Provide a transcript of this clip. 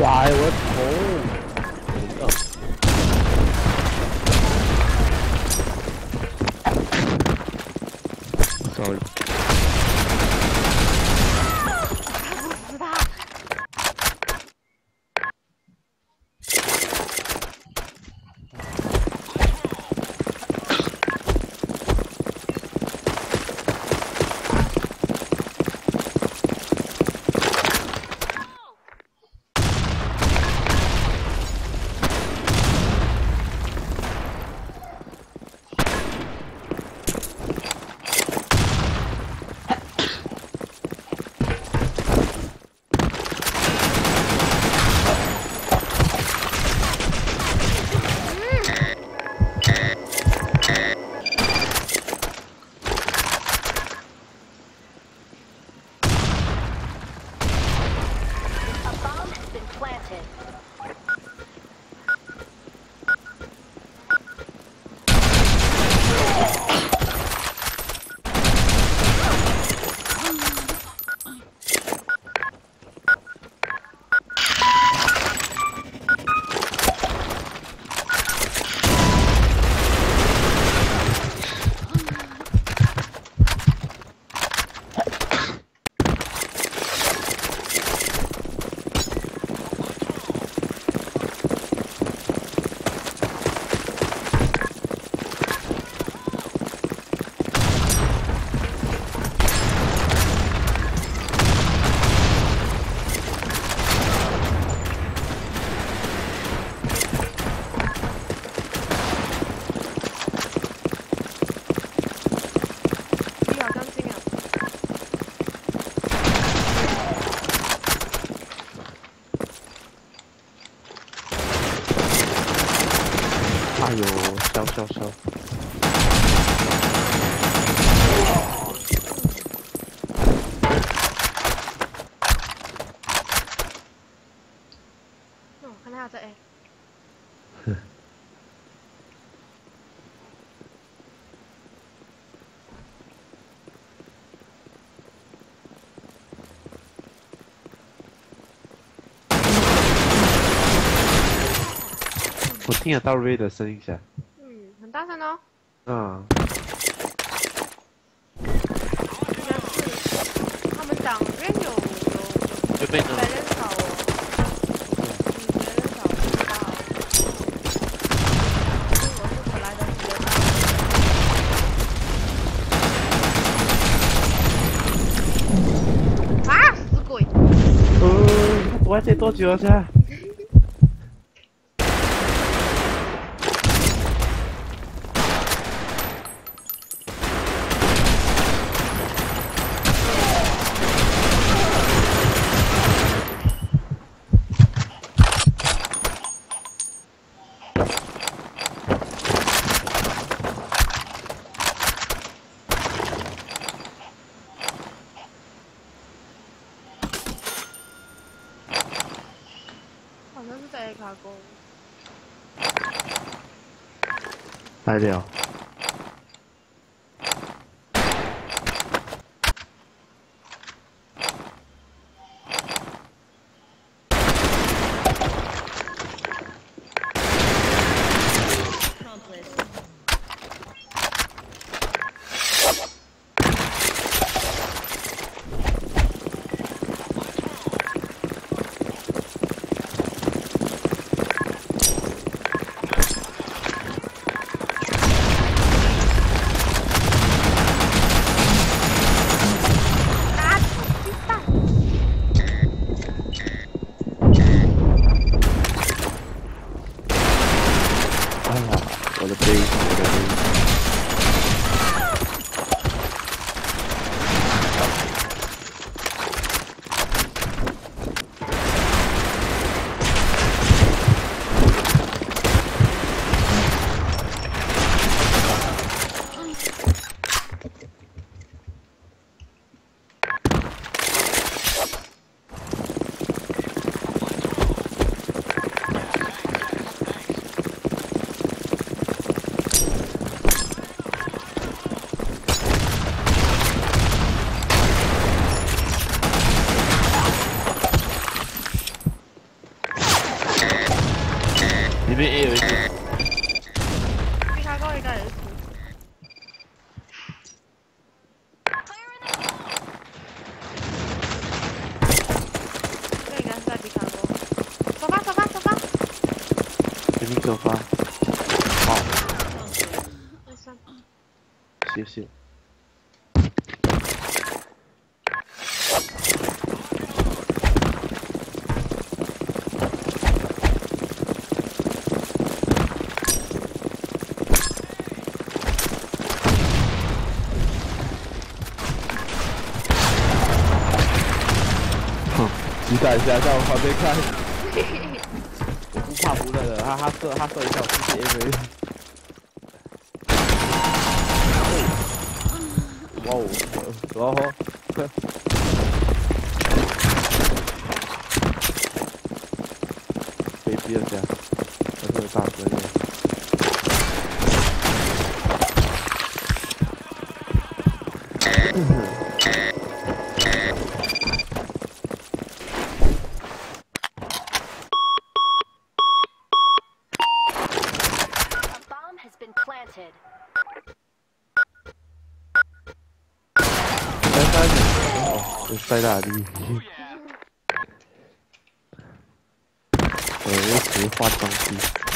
哇！我的头！sorry。 哎呦，烧！ 我看他在 A。 我听得到 Ray 的声音噻。 嗯，很大声哦。 嗯。 应该是他们党边有就被那。 人少哦。人少不知道。我是本来的人啊！死鬼！ 我还得多久噻？ 好像是在 A 卡沟。 来了。 面 A 有一个， 皮卡丘应该也是。这应该是在皮卡丘。走吧，走吧，走吧。 前面首发。好， 没事。 谢谢。期待一下，在我旁边看。我不怕不认的，他射一下，我直接 A 哇哦，然后，被逼了下，这个大哥的。塞大力，我一直换东西。